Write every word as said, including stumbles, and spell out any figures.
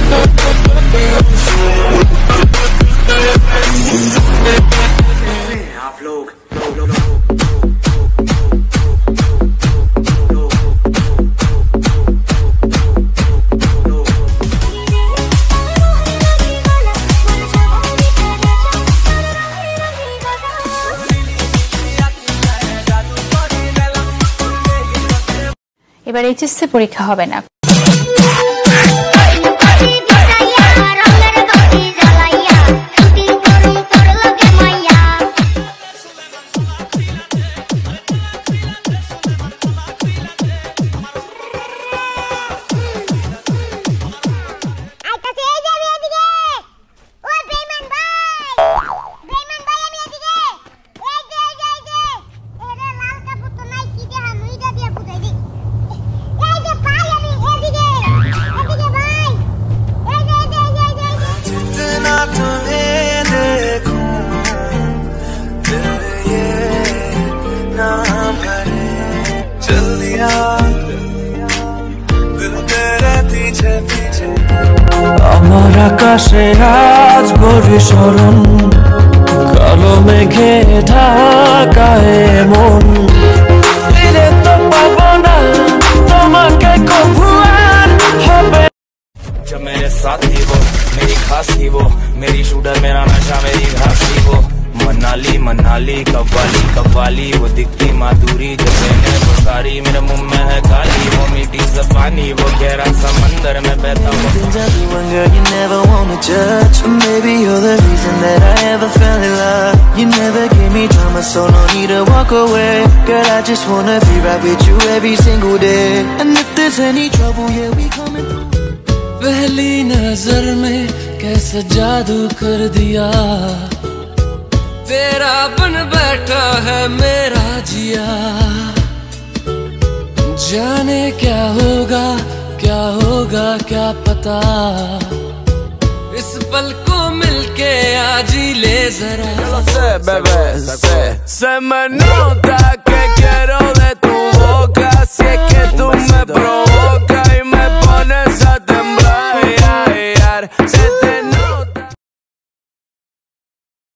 आप लोग এবার এইচএসসি পরীক্ষা হবে না। আমার আকাশে আজ বর্ষণ, কালো মেঘে ঢাকা এমন, ফিরে তো পাবো না তোমাকে কভু আর হবে। जब मेरे साथ थी वो मेरी खास थी वो, मेरी शूटर मेरा नशा मेरी घास थी वो। मनाली मनाली कव्वाली कव्वाली, वो दिखती माधुरी जब मैंने वो सारी, मेरे मुंह में है काली वो मीठी ज़बानी, वो गहरा समंदर में बहता हूँ। Girl, you never wanna judge, or maybe you're the reason that I ever fell in love. You never gave me drama, so no need to walk away. Girl, I just wanna be right with you every single day. And if there's any trouble, yeah, we coming through. पहली नजर में कैसा जादू कर दिया, तेरा बन बैठा है मेरा जिया। जाने क्या होगा क्या होगा क्या पता, इस पल को मिलके आज ही ले जरा। Say, baby, say, say me nota